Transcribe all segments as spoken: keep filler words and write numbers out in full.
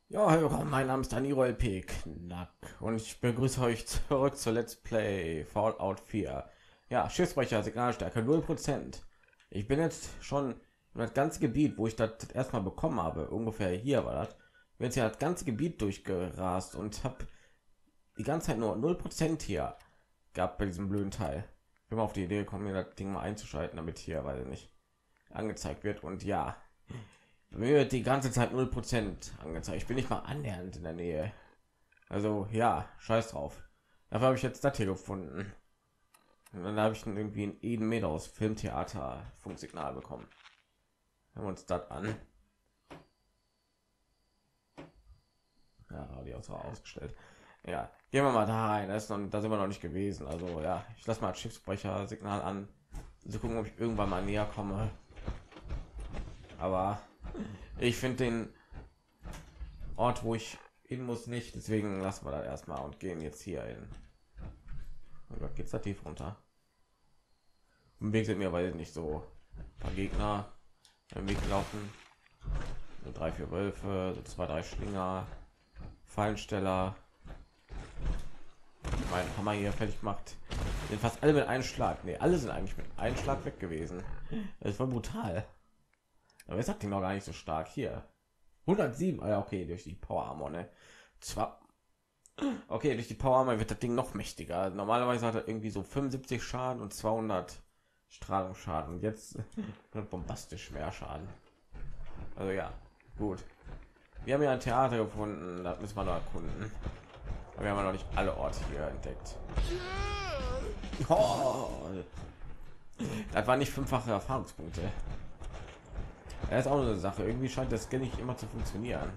Ja, hallo, mein Name ist Daniro L P. Knack und ich begrüße euch zurück zu Let's Play Fallout vier. Ja, Schiffsbrecher, Signalstärke null Prozent. Ich bin jetzt schon in das ganze Gebiet, wo ich das erstmal bekommen habe, ungefähr hier war das. Bin jetzt ja das ganze Gebiet durchgerast und habe die ganze Zeit nur null Prozent hier gehabt bei diesem blöden Teil. Ich bin mal auf die Idee gekommen, mir das Ding mal einzuschalten, damit hier, weil nicht angezeigt wird. Und ja, mir wird die ganze Zeit null Prozent angezeigt. Ich bin nicht mal annähernd in der Nähe. Also ja, scheiß drauf. Dafür habe ich jetzt das hier gefunden. Und dann habe ich irgendwie ein Eden Meadows Filmtheater Funksignal bekommen. Hören wir uns das an. Ja, die auch so ausgestellt. Ja, gehen wir mal da rein. Da, ist noch, da sind wir noch nicht gewesen. Also ja, ich lasse mal das Schiffsbrecher Signal an. So gucken, ob ich irgendwann mal näher komme. Aber ich finde den Ort, wo ich hin muss, nicht. Deswegen lassen wir das erstmal und gehen jetzt hier hin. Oh Gott, geht's da tief runter? Im Weg sind mir weil nicht so ein paar Gegner im Weg laufen. So drei, vier Wölfe, so zwei, drei Schlinger, Fallensteller. Mein Hammer hier fertig gemacht. Sind fast alle mit einem Schlag. Ne, alle sind eigentlich mit einem Schlag weg gewesen. Das war brutal. Aber jetzt hat die noch gar nicht so stark hier. hundertsieben, ah, ja, okay, durch die Power Armor, ne? Zwar, okay, durch die Power Armor wird das Ding noch mächtiger. Normalerweise hat er irgendwie so fünfundsiebzig Schaden und zweihundert Strahlungsschaden. Und jetzt wird bombastisch mehr Schaden. Also ja, gut. Wir haben ja ein Theater gefunden, das müssen wir noch erkunden. Aber wir haben ja noch nicht alle Orte hier entdeckt. Oh, das war nicht fünffache Erfahrungspunkte. Er ist auch eine Sache. Irgendwie scheint das Skill nicht immer zu funktionieren.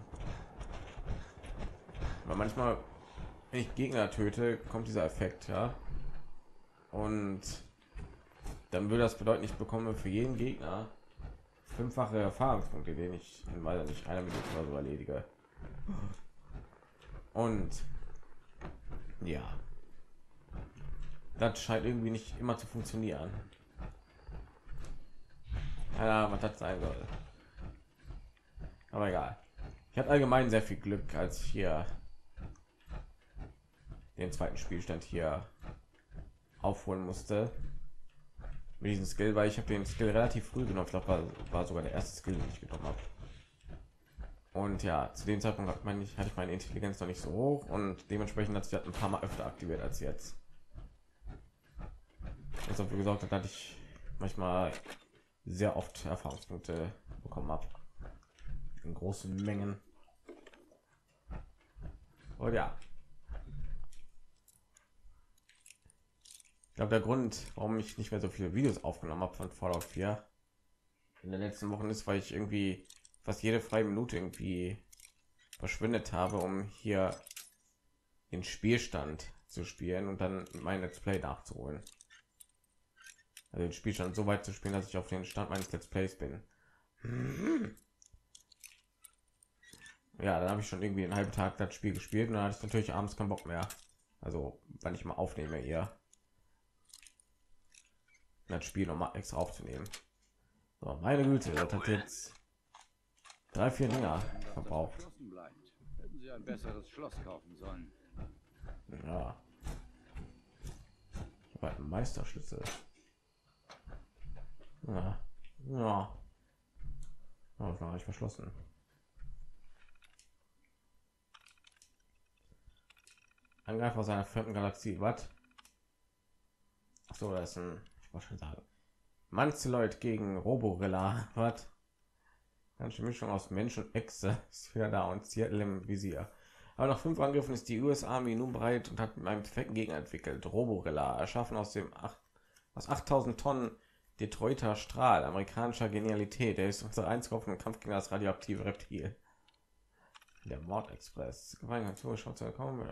Weil manchmal, wenn ich Gegner töte, kommt dieser Effekt, ja. Und dann würde das bedeuten, ich bekomme für jeden Gegner fünffache Erfahrungspunkte, den ich in weiter nicht einer Minute oder so erledige. Und ja, das scheint irgendwie nicht immer zu funktionieren. Ja, was das sein soll. Aber egal. Ich hatte allgemein sehr viel Glück, als ich hier den zweiten Spielstand hier aufholen musste. Mit diesem Skill, weil ich habe den Skill relativ früh genommen. Ich glaube, war, war sogar der erste Skill, den ich genommen habe. Und ja, zu dem Zeitpunkt hat man nicht, hatte ich meine Intelligenz noch nicht so hoch und dementsprechend hat sich das ein paar Mal öfter aktiviert als jetzt. Was dafür gesorgt hat, dass ich manchmal sehr oft Erfahrungspunkte bekommen habe. In großen Mengen. Und ja. Ich glaube, der Grund, warum ich nicht mehr so viele Videos aufgenommen habe von Fallout vier in den letzten Wochen ist, weil ich irgendwie fast jede freie Minute irgendwie verschwindet habe, um hier den Spielstand zu spielen und dann mein Let's Play nachzuholen. Also den Spielstand so weit zu spielen, dass ich auf den Stand meines Let's Plays bin. Ja, dann habe ich schon irgendwie einen halben Tag das Spiel gespielt und dann hatte ich natürlich abends keinen Bock mehr. Also, wenn ich mal aufnehme, eher das Spiel noch mal extra aufzunehmen. So, meine Güte, das hat jetzt drei, vier Dinger verbraucht. Hätten Sie ein besseres Schloss kaufen sollen. Ja, ich habe einen Meisterschlüssel. Ja, ja, das war nicht verschlossen. Angreifer aus einer fremden Galaxie. Was? So, das ist ein, ich wollte schon sagen, manche Leute gegen Roborilla. Was? Ganze Mischung aus Mensch und Echse ist wieder da und Seattle im Visier. Aber nach fünf Angriffen ist die U S Army nun bereit und hat mit einem perfekten Gegner entwickelt. Roborilla, erschaffen aus dem acht, aus achttausend Tonnen Detroiter Strahl, amerikanischer Genialität. Der ist unser einziger im Kampf gegen das radioaktive Reptil. Der Mordexpress. Gefallen zugeschaut zu kommen.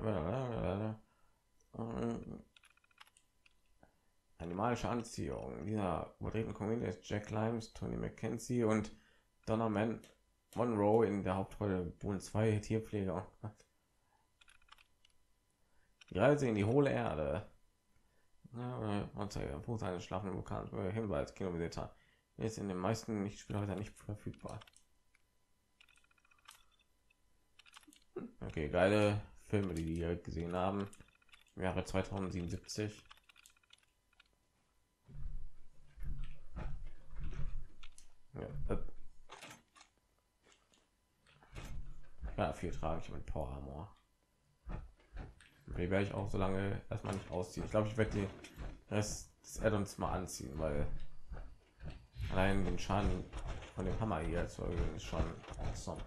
Animalische Anziehung. Dieser übertreten Comedian ist Jack Limes, Tony McKenzie und Donna Man Monroe in der Hauptrolle Boon zwei Tierpfleger. Die Reise in die hohle Erde. Punkt eines schlafenden Vulkans. Hinweis, Kilometer. Ist in den meisten Nicht-Spieler nicht verfügbar. Okay, geile Filme, die wir gesehen haben. Im Jahre zweitausendsiebenundsiebzig. Ja, äh. Ja, viel trage ich mit Power Armor. Die werde ich auch so lange erstmal nicht ausziehen. Ich glaube, ich werde die Rest des Add-ons mal anziehen, weil allein den Schaden von dem Hammer hier zu erhöhen ist schon awesome.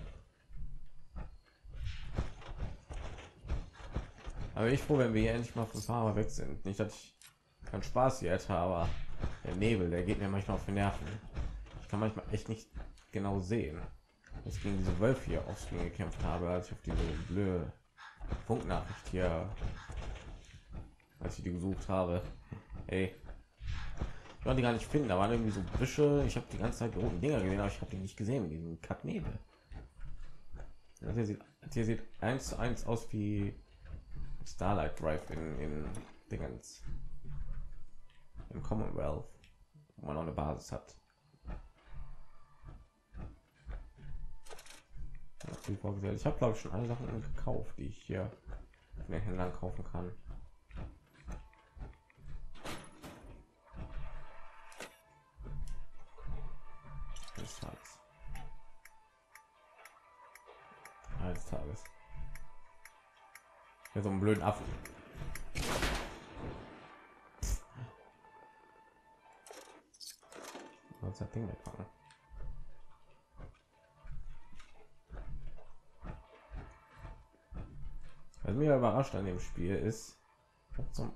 Aber ich froh, wenn wir hier endlich mal vom Fahrer weg sind. Nicht, dass ich keinen Spaß hier hätte, aber der Nebel, der geht mir manchmal auf die Nerven. Ich kann manchmal echt nicht genau sehen. Als ich gegen diese Wölfe hier aufs Screen gekämpft habe, als ich auf diese blöde Funknachricht hier, als ich die gesucht habe. Ey, ich konnte die gar nicht finden. Da waren irgendwie so Büsche. Ich habe die ganze Zeit die roten Dinger gesehen, aber ich habe die nicht gesehen mit diesem Kacknebel. Das hier sieht, das hier sieht eins zu eins aus wie Starlight Drive in, in Dingens im Commonwealth, wo man auch eine Basis hat. Ich habe glaube ich schon alle Sachen gekauft, die ich hier von den Händlern kaufen kann. Des Tages. Eines Tages. Ja, so einen blöden Affen. Was hat Ding wegpacken? Was mir überrascht an dem Spiel ist, zum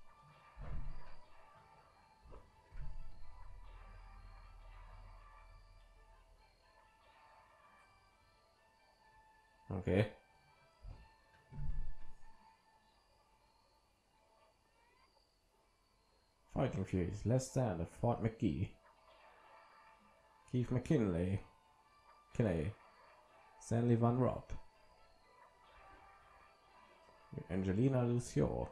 okay. Fighting Furies, less than at Fort McGee. Keith McKinley, Kinney, Stanley Van Rob, Angelina Lucio.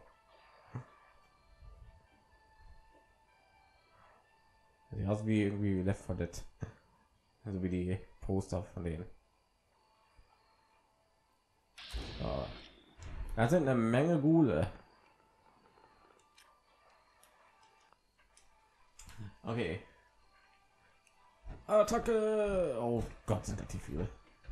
Sieht aus wie irgendwie Left four Dead, also wie die Poster von denen. So. Da sind eine Menge Gule. Okay. Attacke! Oh Gott, sind das die viele.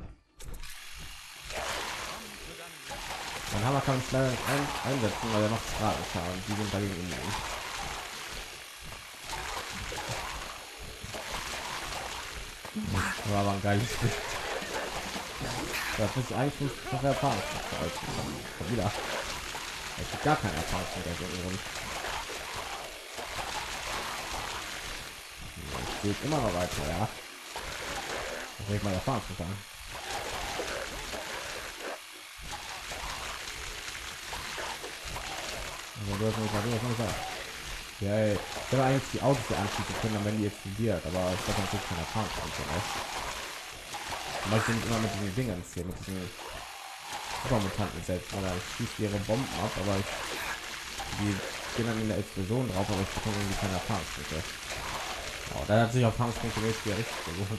Mein Hammer kann ich leider nicht ein einsetzen, weil er macht Strahlenschaden. Die sind dagegen immun. Das war aber ein geiles Spiel. Das ist eigentlich noch Erfahrung. Wieder. Es gibt gar keine Erfahrung mit. Geht immer noch weiter, ja. Das will ich mal erfahren zu sagen. Also du hast nicht mal, du hast nicht mal. Ja, ey. Ich habe eigentlich die Autos anschließen können, dann wenn die explodiert, aber ich habe natürlich keine Erfahrung aus. Ich möchte nicht immer mit diesen Dingen hier, mit diesen Supermutanten selbst, oder ich schieße ihre Bomben ab, aber ich, die gehen dann in der Explosion drauf, aber ich bekomme irgendwie keine Erfahrungspunkte. Oh, da hat sich auf Erfahrungspunkte richtig gelohnt.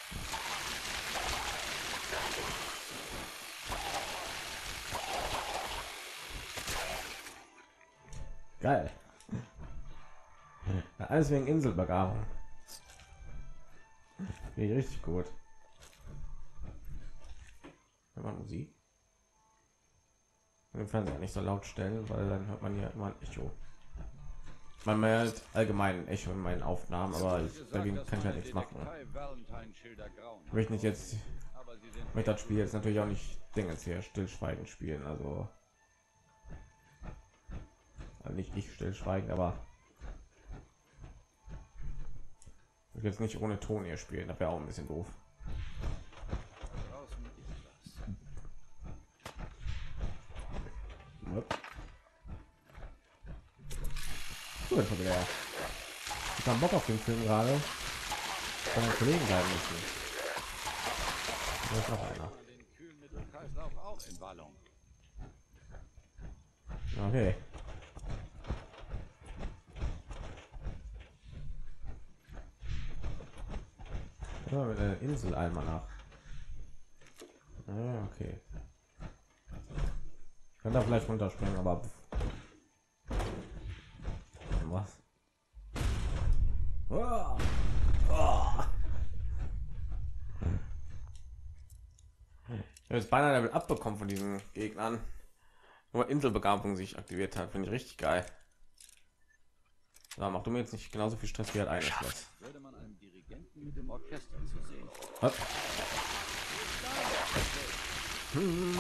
Geil. Ja, alles wegen Inselbegabung. Finde ich richtig gut. Wenn man Musik im Fernseher nicht so laut stellen, weil dann hört man ja immer ein Echo. Man merkt allgemein ein Echo in meinen Aufnahmen, aber ich, dagegen kann ich halt nichts machen. Ich möchte nicht jetzt mit das Spiel jetzt natürlich auch nicht Dinge hier stillschweigend spielen, also, also nicht ich stillschweigend, aber ich jetzt nicht ohne Ton hier spielen, das wäre auch ein bisschen doof. Gut, ich habe Bock auf den Film gerade. Von den Kollegen bleiben müssen. Da ist noch einer. Okay. Ja, mit der Insel einmal nach. Ah, okay. Kann da vielleicht runterspringen, aber was? Oh. Oh. Ich habe jetzt beinahe Level abbekommen von diesen Gegnern. Nur Inselbegabung sich aktiviert hat, finde ich richtig geil. Da mach du mir jetzt nicht genauso viel Stress wie halt eine Schloss. Würde man einen Dirigenten mit dem Orchester zu sehen. Was? Hm.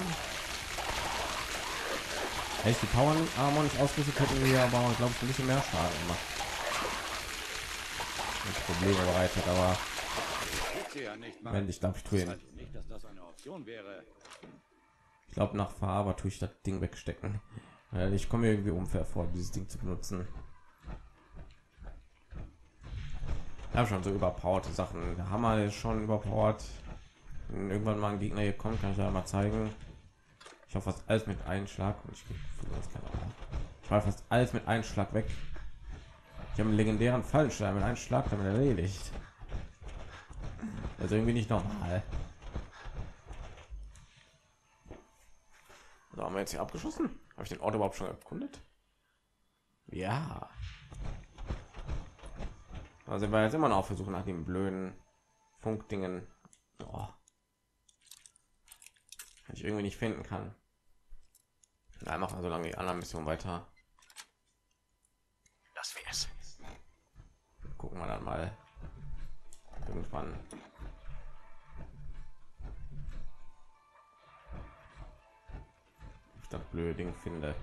Hätte ich die Power Armor nicht ausgerüstet, hätten wir aber glaube ich ein bisschen mehr Schaden gemacht. Nicht Probleme bereitet, aber Ja nicht, wenn ich glaube ich tue ihn. Nicht, dass das eine Option wäre. Ich glaube nach Farbe tue ich das Ding wegstecken. Weil ich komme irgendwie unfair vor, dieses Ding zu benutzen. Ich habe schon so überpowerte Sachen. Der Hammer ist schon überpowered. Wenn irgendwann mal ein Gegner hier kommt, kann ich ja mal zeigen. Ich hoffe fast alles mit einem Schlag. Und ich ich war fast alles mit einem Schlag weg. Ich habe einen legendären Fallenstein mit einem Schlag damit erledigt. Also irgendwie nicht normal. So, haben wir jetzt hier abgeschossen? Habe ich den Ort überhaupt schon erkundet? Ja. Also wir jetzt immer noch auf Versuchen nach dem blöden Funkdingen. Oh. Wenn ich irgendwie nicht finden kann. Na, machen wir so lange die anderen Mission weiter. Das wär's. Gucken wir dann mal irgendwann. Ich das blöde Ding finde.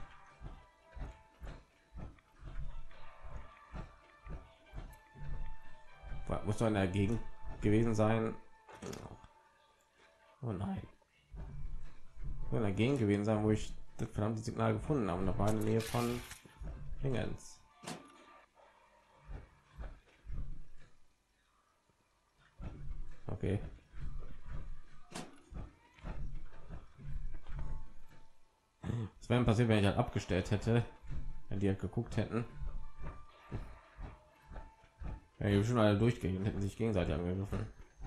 Muss doch in der Gegend gewesen sein. Oh nein. In der Gegend gewesen sein, wo ich das verdammte Signal gefunden habe. Und da war in der Nähe von Dingens. Okay. Was wäre passiert, wenn ich halt abgestellt hätte, wenn die halt geguckt hätten? Ja, die schon alle durchgehen und hätten sich gegenseitig angegriffen.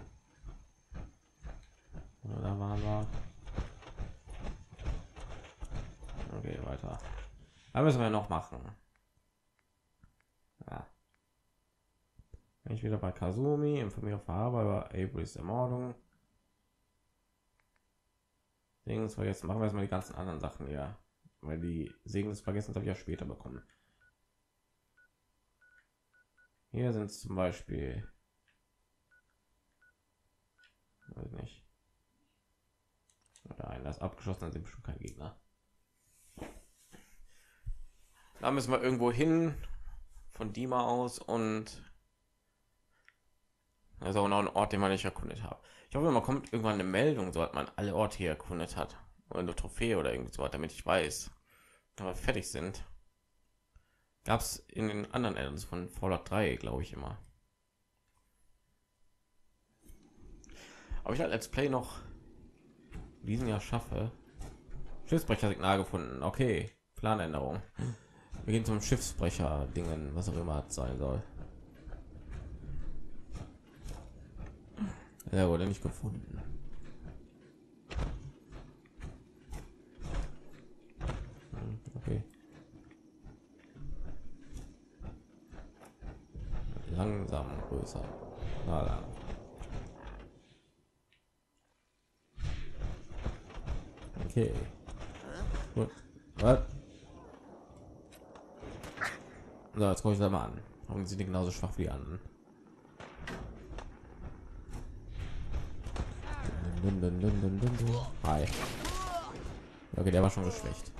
Ja, da waren wir. Okay, weiter. Da müssen wir noch machen. Ja. Wenn ich wieder bei Kazumi informiere Farbe über Abrys Ermordung. Dings, jetzt machen wir erstmal die ganzen anderen Sachen hier, weil die Segen des Vergessens habe ich ja später bekommen. Hier sind zum Beispiel, weiß nicht, oder ein das abgeschossen, dann sind bestimmt kein Gegner. Da müssen wir irgendwo hin von Dima aus und also auch noch ein Ort, den man nicht erkundet hat. Ich hoffe, man kommt irgendwann eine Meldung, so hat man alle Orte hier erkundet hat oder eine Trophäe oder irgendwie so, damit ich weiß, wenn wir fertig sind. Gab es in den anderen Addons von Fallout drei, glaube ich, immer. Aber ich halt Let's Play noch diesen Jahr schaffe. Schiffsbrecher-Signal gefunden. Okay, Planänderung. Wir gehen zum Schiffsbrecher-Dingen, was auch immer es sein soll. Er wurde nicht gefunden. Okay. Langsam größer. Na dann. Okay. Gut. Was? So, jetzt gucke ich da mal an. Warum sind die genauso schwach wie die anderen? Hi. Okay, der war schon geschwächt.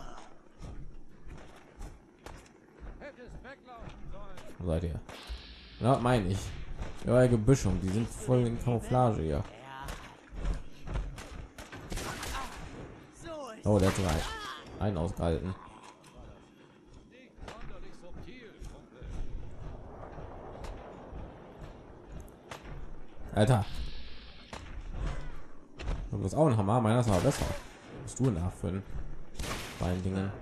Wo seid ihr? Ja, meine ich. Ja, Gebüschung, die sind voll in Camouflage hier. Oh, der hat drei. Einen ausgehalten. Alter. Du bist auch ein Hammer, meiner ist aber besser. Was bist du nach für ein beiden Dingen?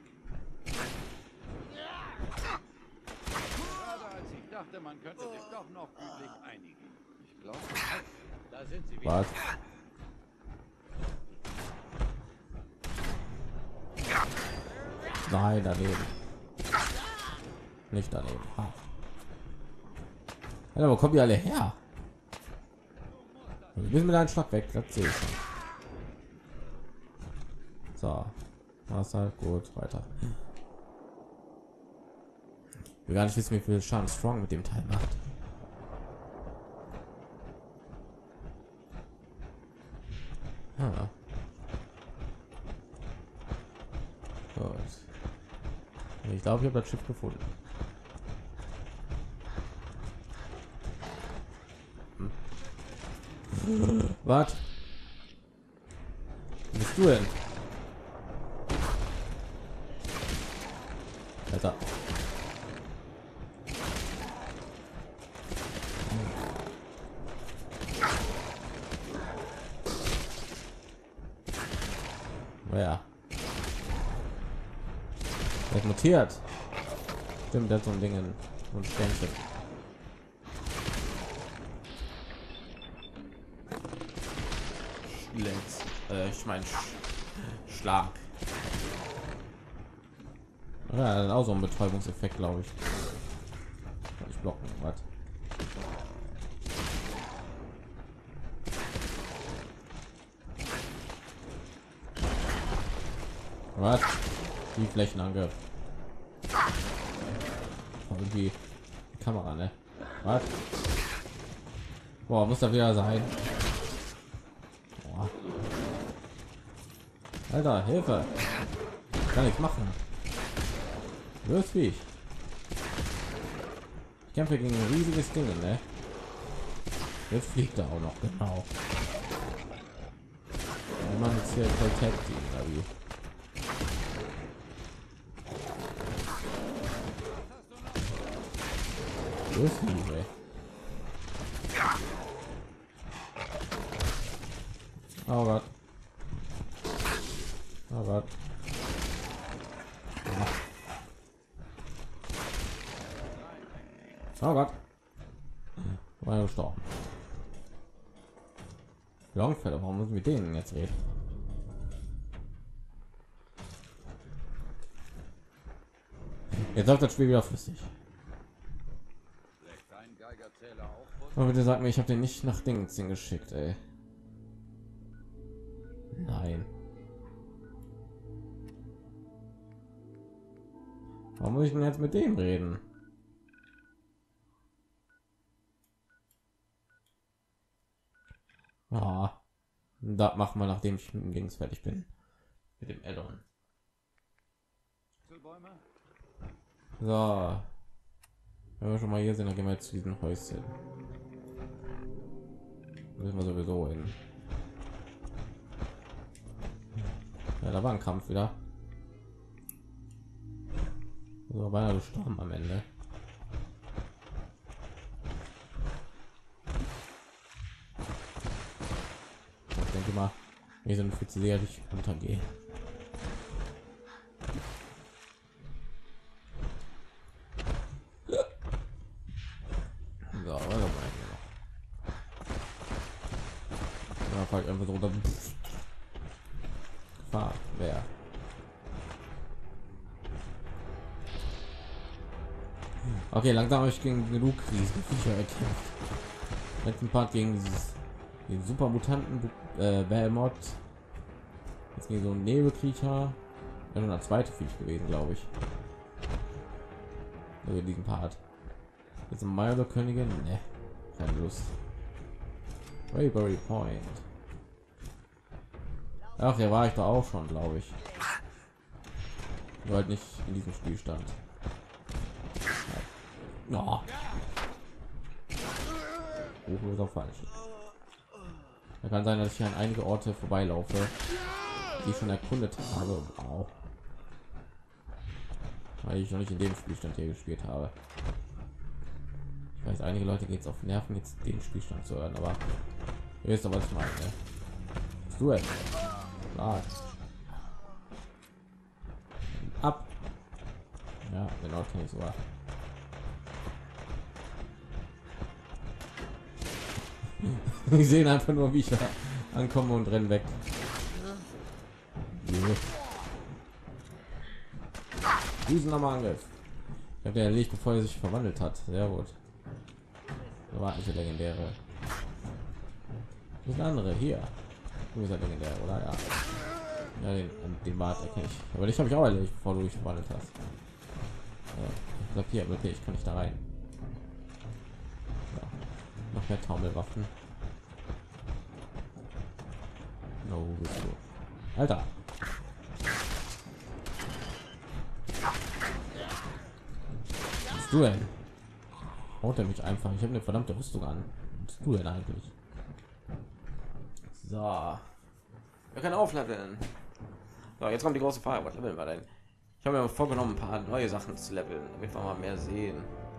Dachte, man könnte sich doch noch üblich einigen. Ich glaube, da sind sie wieder. Was? Nein, daneben. Nicht daneben. Ah. Ja, wo kommen die alle her? Wir müssen mit einem Schlag weg, das sehe ich schon. So, was halt gut weiter. Wir gar nicht wissen, wie viel Schaden Strong mit dem Teil macht. Ah. Gut. Ich glaube, ich habe das Schiff gefunden. Hm. Was? Was bist du denn? Alter. Ja. Er hat mutiert. Stimmt, der hat so ein Ding in und Sternchen. Let's, äh, ich meine Sch Schlag. Ja, dann auch so ein Betäubungseffekt, glaube ich. Kann ich blocken, was? Was? Die Flächenangriff. Irgendwie die Kamera, ne? Was? Boah, muss da wieder sein. Boah. Alter, Hilfe! Ich kann nichts machen. Los wie ich. Ich kämpfe gegen ein riesiges Ding, ne? Jetzt fliegt er auch noch, genau. Wir machen jetzt hier voll Tag Team, oder wie? Los wie, ey. Oh Gott. Oh Gott. Oh Gott. War ja gestorben. Longfellow, warum müssen wir denen jetzt reden? Jetzt läuft das Spiel wieder flüssig. Und bitte sag mir, ich habe den nicht nach Dings geschickt, ey. Nein. Warum muss ich denn jetzt mit dem reden? Ah, da machen wir, nachdem ich mit dem Dings fertig bin. Mit dem Addon. So. Wenn wir schon mal hier sind, dann gehen wir jetzt zu diesem Häuschen. Müssen wir sowieso hin. Ja, da war ein Kampf wieder. So, beinahe gestorben am Ende. Ich denke mal, wir sind viel zu sehr nicht untergehen. So, also ja, fällt einfach so runter. Fahr, wer? Okay, langsam habe ich gegen genug Riesenviecher erkämpft. Letzten Part gegen dieses den super Mutanten äh, Belmont. Jetzt gegen so ein Nebelkriecher. Ja, schon der zweite Viech gewesen, glaube ich. Also in diesem Part. Jetzt ein Milo Königin, ne, keine Lust. Bravery Point. Ach, hier war ich da auch schon, glaube ich. Nur halt nicht in diesem Spielstand. Oh. Oh, ist auch falsch. Da kann sein, dass ich an einige Orte vorbeilaufe, die ich schon erkundet habe. Wow. Weil ich noch nicht in dem Spielstand hier gespielt habe. Ich weiß, einige Leute geht es auf Nerven, jetzt den Spielstand zu hören, aber ihr wisst aber, was ich meine. Ne? Du es. Ah. Ab. Ja, genau, kann ich sogar. Ich sehe einfach nur, wie ich ankomme und rennen weg. Riesenangriff. Ich habe der erlegt, bevor er sich verwandelt hat. Sehr gut. Da war eine legendäre. Das ist eine andere hier. Du bist ja legendär, oder? Ja. Ja, den, den Bart erkenne ich. Aber ich habe ich auch erledigt, bevor du dich verwandelt hast. Ja. Ich glaube hier, okay, ich kann nicht da rein. Ja. Noch mehr Taumelwaffen. No, bist du. Alter. Was bist du denn? Haut er mich einfach? Ich habe eine verdammte Rüstung an. Was bist du denn eigentlich? So. Wir können aufleveln. So, jetzt kommt die große Frage. Was leveln wir denn? Ich habe mir vorgenommen, ein paar neue Sachen zu leveln, damit wir mal mehr sehen.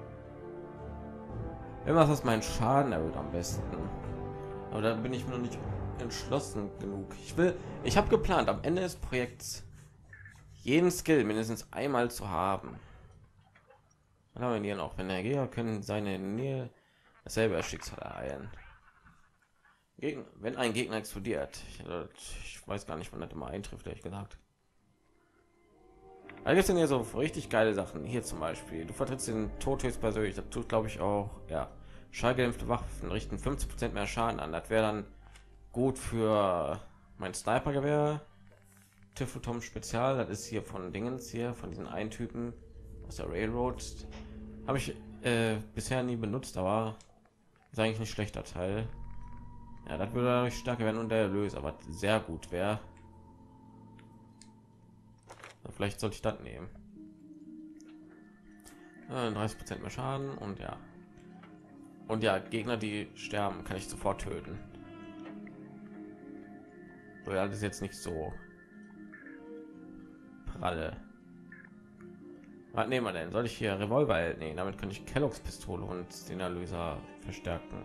Immer was meinen Schaden erhöht am besten. Aber da bin ich mir noch nicht entschlossen genug. Ich will, ich habe geplant, am Ende des Projekts jeden Skill mindestens einmal zu haben. Dann haben wir hier noch, wenn der Gegner können seine Nähe dasselbe Schicksal ereilen. Gegen, wenn ein Gegner explodiert, ich, ich weiß gar nicht, wann das immer eintrifft, ehrlich gesagt. Da gibt es denn hier so richtig geile Sachen. Hier zum Beispiel, du vertrittst den Tod höchstpersönlich. Das tut, glaube ich, auch, ja, schallgedämpfte Waffen richten fünfzig Prozent mehr Schaden an. Das wäre dann gut für mein Snipergewehr. Tiffeltom Spezial, das ist hier von Dingens hier, von diesen einen Typen aus der Railroad. Habe ich äh, bisher nie benutzt, aber ist eigentlich nicht schlechter Teil. Ja, das würde dadurch stärker werden und der Erlös, aber sehr gut wäre. Vielleicht sollte ich das nehmen. Äh, dreißig Prozent mehr Schaden und ja. Und ja, Gegner, die sterben, kann ich sofort töten. So, ja, das ist jetzt nicht so pralle. Was nehmen wir denn? Soll ich hier Revolver? Nee, damit kann ich Kelloggs Pistole und den Erlöser verstärken.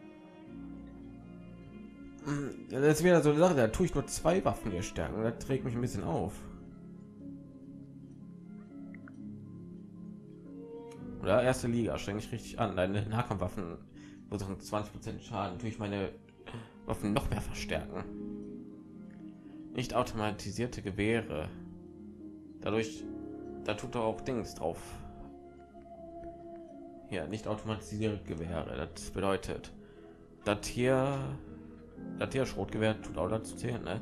Das ist wieder so eine Sache, da tue ich nur zwei Waffen hier stärken. Das trägt mich ein bisschen auf. Oder erste Liga, streng ich richtig an. Deine Nahkampfwaffen versuchen zwanzig Prozent Schaden. Tue ich meine Waffen noch mehr verstärken. Nicht automatisierte Gewehre. Dadurch, da tut er auch Dings drauf. Hier, nicht automatisierte Gewehre. Das bedeutet, das hier, das hier Schrotgewehr tut auch dazu zählen, ne?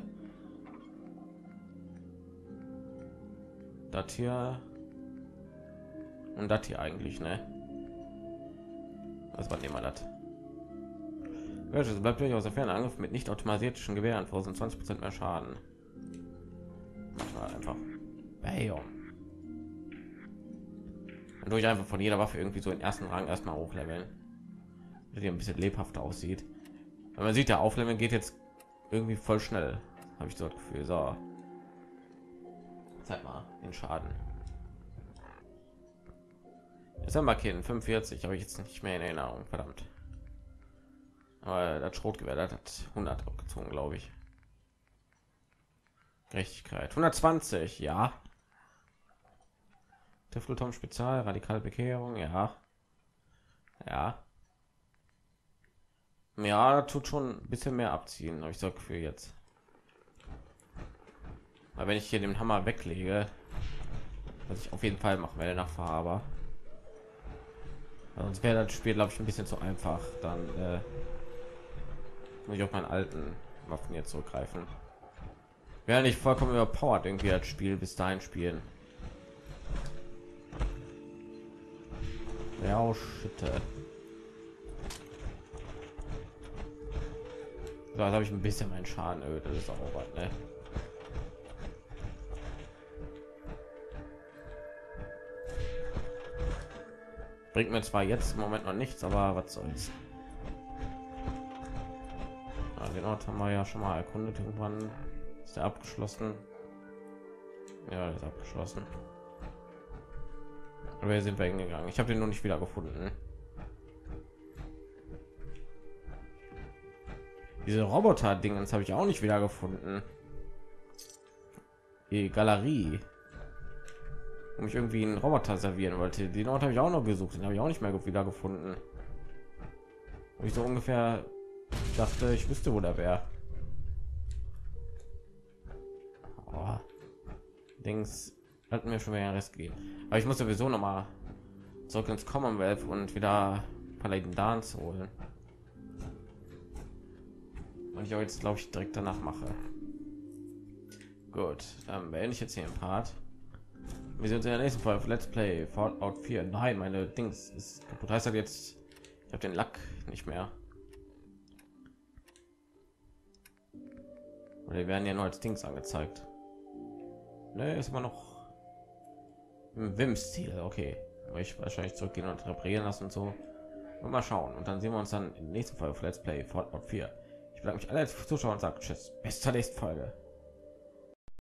Das hier und das hier eigentlich, ne? Was war immer das? Welches bleibt durchaus der Ferne Angriff mit nicht automatisierten Gewehren vor zwanzig Prozent mehr Schaden. Das war einfach Bam. Und durch einfach von jeder Waffe irgendwie so den ersten Rang erstmal hochleveln, die ein bisschen lebhafter aussieht. Wenn man sieht, der Aufleveln geht jetzt irgendwie voll schnell, habe ich so das Gefühl. So, zeig mal den Schaden. Jetzt haben wir Markieren fünfundvierzig, habe ich jetzt nicht mehr in Erinnerung, verdammt. Aber das Schrotgewehr das hat hundert abgezogen, glaube ich. Gerechtigkeit hundertzwanzig, ja. Tiffeltom Spezial, radikale Bekehrung, ja. Ja. Ja, das tut schon ein bisschen mehr abziehen, habe ich so für jetzt. Aber wenn ich hier den Hammer weglege, was ich auf jeden Fall machen werde nach Farbe, sonst wäre das Spiel, glaube ich, ein bisschen zu einfach. Dann äh, muss ich auf meinen alten Waffen jetzt zurückgreifen. Wäre nicht vollkommen überpowered irgendwie das Spiel bis dahin spielen. Ja, oh shit. So, da habe ich ein bisschen meinen Schaden erhöht. Das ist auch was, ne? Bringt mir zwar jetzt im Moment noch nichts, aber was soll's. Ja, den Ort haben wir ja schon mal erkundet. Irgendwann ist der abgeschlossen. Ja, ist abgeschlossen. Aber wir sind wir hingegangen. Ich habe den noch nicht wieder gefunden. Diese Roboter-Dingens habe ich auch nicht wieder gefunden. Die Galerie, wo ich irgendwie einen Roboter servieren wollte. Den Ort habe ich auch noch gesucht. Den habe ich auch nicht mehr wieder gefunden. Wo ich so ungefähr dachte, ich wüsste, wo der wäre. Oh. Dings Hatten wir schon wieder den Rest gegeben. Aber ich muss sowieso noch mal zurück ins Commonwealth und wieder Paladin Dance holen. Und ich auch jetzt glaube ich direkt danach mache. Gut, dann beende ich jetzt hier den Part. Wir sehen uns in der nächsten Folge. Let's Play Fallout vier. Nein, meine Dings ist kaputt. Heißt das jetzt, ich habe den Lack nicht mehr. Oder die werden ja nur als Dings angezeigt. Ne, ist immer noch im Wim-Stil. Okay, aber ich wahrscheinlich zurückgehen und reparieren lassen und so. Und mal schauen. Und dann sehen wir uns dann in der nächsten Folge Let's Play Fallout vier. Ich bedanke mich alle fürs Zuschauen und sage Tschüss. Bis zur nächsten Folge.